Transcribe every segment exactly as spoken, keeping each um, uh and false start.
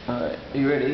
Alright, are you ready?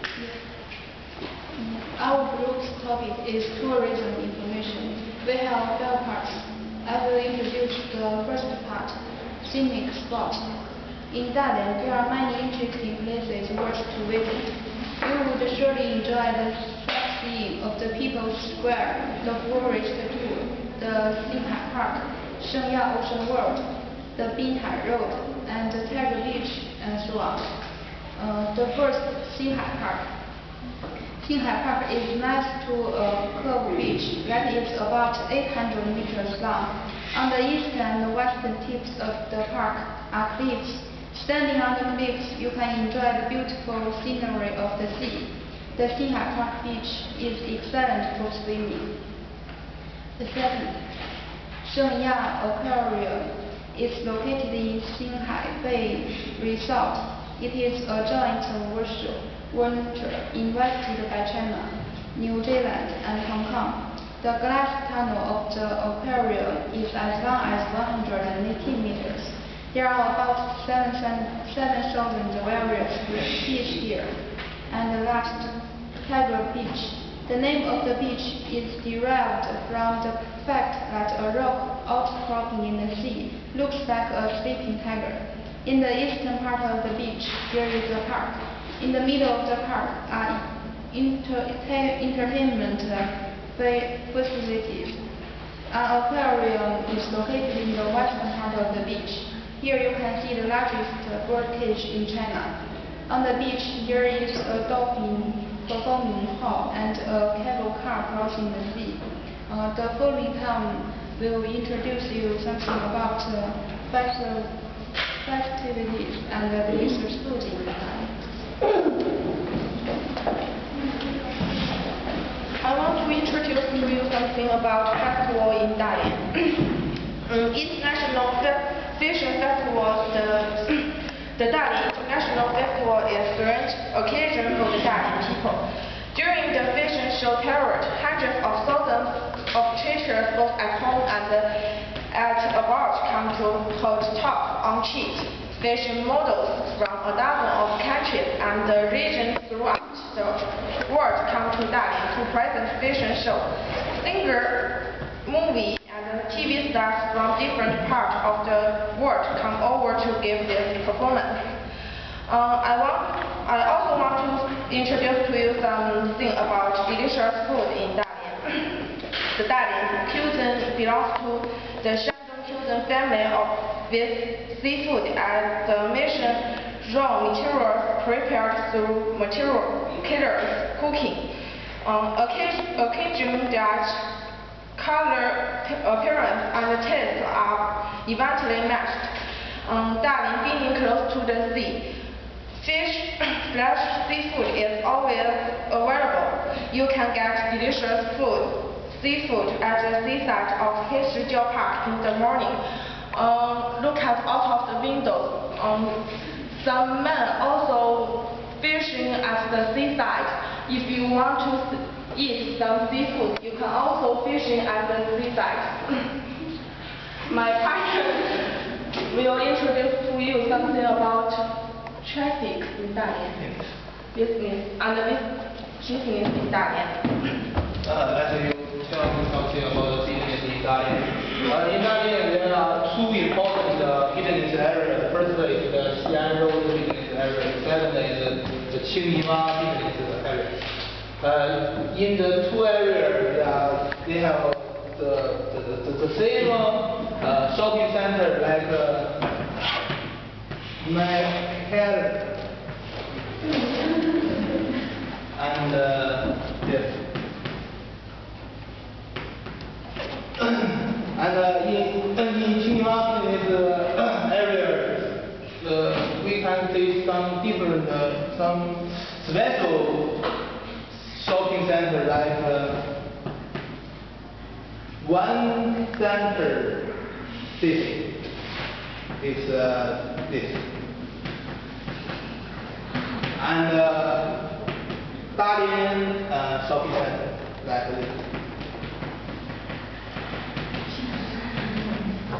Our group's topic is tourism information. We have five parts. I will introduce the first part, scenic spots. In Dalian, there are many interesting places worth to visit. You would surely enjoy the sightseeing of the People's Square, the Forest Tour, the Xinhai Park, Shengya Ocean World, the Binhai Road, and the Tiger Beach, and so on. Uh, the first, Xinhai Park. Xinhai Park is next to a curved beach that is about eight hundred meters long. On the east and western tips of the park are cliffs. Standing on the cliffs, you can enjoy the beautiful scenery of the sea. The Xinhai Park beach is excellent for swimming. The second, Shengya Aquarium is located in Xinhai Bay Resort. It is a joint venture invested by China, New Zealand, and Hong Kong. The glass tunnel of the aquarium is as long as one hundred eighteen meters. There are about seven thousand various fish here. And the last, Tiger Beach. The name of the beach is derived from the fact that a rock outcropping in the sea looks like a sleeping tiger. In the eastern part of the beach, there is a park. In the middle of the park are inter entertainment facilities. An aquarium is located in the western part of the beach. Here you can see the largest bird cage in China. On the beach, there is a dolphin performing hall and a cable car crossing the sea. Uh, the following time will introduce you something about uh, festivities and the delicious food in Japan. I want to introduce to you something about festival in Dalian. um, International Fishing Festival, the, the Dalian International Festival is a grand occasion for the Dalian people. During the fishing show period, hundreds of thousands of teachers both at home and at abroad come to hold talk on cheap fishing models from a dozen of countries and regions throughout the world come to Dalian to present fishing show. Singer, movie, and T V stars from different parts of the world come over to give this performance. Uh, I want, I also want to introduce to you something about delicious food in Dalian. The Dalian cuisine belongs to the Shandong cuisine family of with seafood as the mission raw materials prepared through material killers cooking. Um, occasion that color, appearance, and taste are eventually matched. Um, Dalian being close to the sea, fish slash seafood is always available. You can get delicious food, seafood at the seaside of Heishijiao Park in the morning. Um, look at out of the window. Um, some men also fishing at the seaside. If you want to eat some seafood, you can also fishing at the seaside. My partner will introduce to you something about traffic in Dalian, business and business in Dalian. Uh, as you tell me something about business in Dalian. Uh, in Dalian, there are two important uh, business areas. The first is the Xi'an Road business area. The second is the Qingyuan business area. Uh, in the two areas, uh, they have the the, the, the same uh, shopping center like uh, Manhattan and uh, yes. And uh, in, in Qingyuan uh, area, uh, we can see some different, uh, some special shopping center like uh, one center city is uh, this. And uh, Dalian uh, shopping center like this.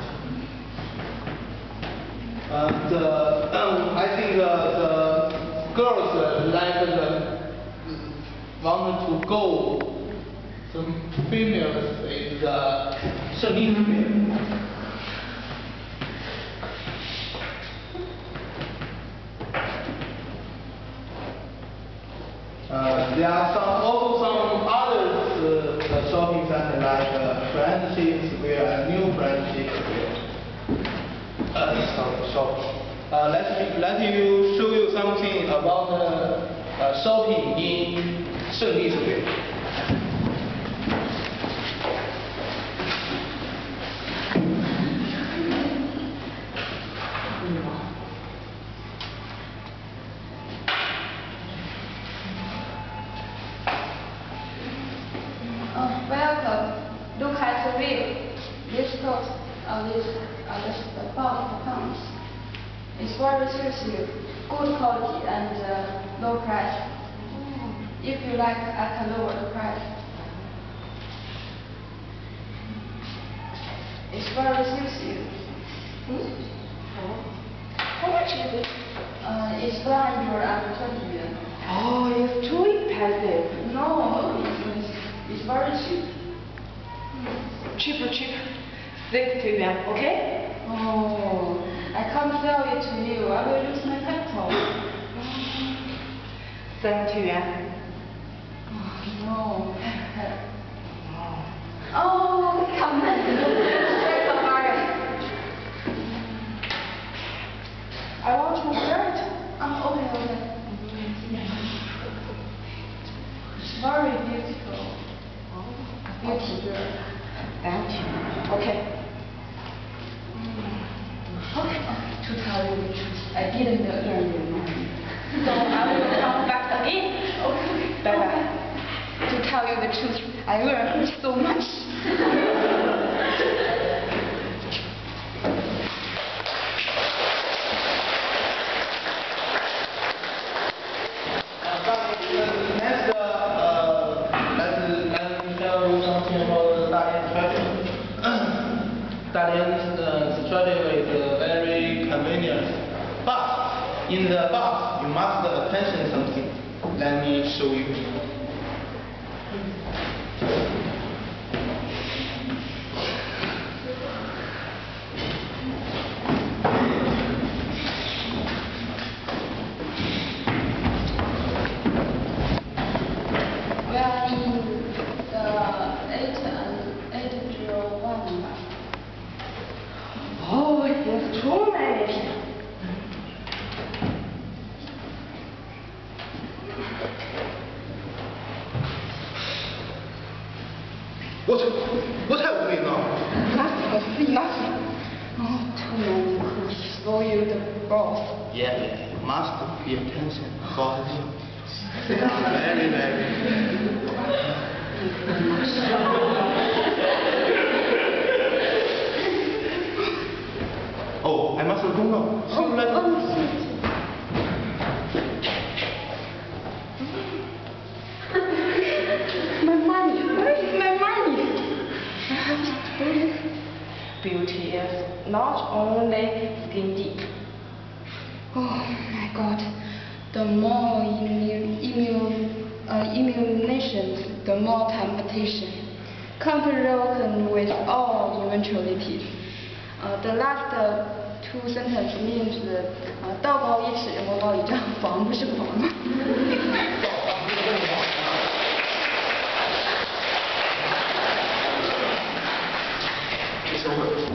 Uh, the, um, I think uh, the girls uh, like the wanted to go some females is the 胜利之别。Uh, there are some, also some others uh, shopping centers like uh, friendships where new friendships where uh, some shop. Uh, let me let you show you something about uh, uh, shopping in 胜利之别。 Oh, welcome. Look at the view. This coat, uh, this, uh, this the box pounds. It's very exclusive, good quality and uh, low price. If you like, I can lower the price. It's very exclusive. Hmm? How much is it? Uh, it's one hundred twenty yuan. Oh, it's too expensive. No, it's, it's very cheap. Cheaper, cheaper. sixty yuan, okay? Oh, I can't sell it to you. I will lose my capital. seventy yuan. Oh, no. Oh, come on. Take a hurry. I want to wear it. Oh, okay, okay. It's very beautiful. Beautiful girl. Thank you. Okay. Okay, to tell you the truth, I didn't earn your money. So I will come back again. Okay. Bye bye. To tell you the truth, I learned so much. Next, uh, let let me tell you something about Dalian fashion. Dalian's uh, strategy is uh, very convenient, but in the box you must attention something. Let me show you. We are in the eight and eight zero one number. Oh, there's too many people. What what have we now? Nothing, nothing. Oh, too many who show you the boss. Yeah, yeah, you must pay attention for him. Very, very. Oh, I must go now. See you later. Oh, my money. Where is my money? Beauty is not only skin deep. Oh my God! The more immune, immune, uh, immunizations, the more competition. Comparison with all eventualities. Uh, the last uh, two sentences means 呃道高一尺，魔高一丈，防不胜防。 It's over.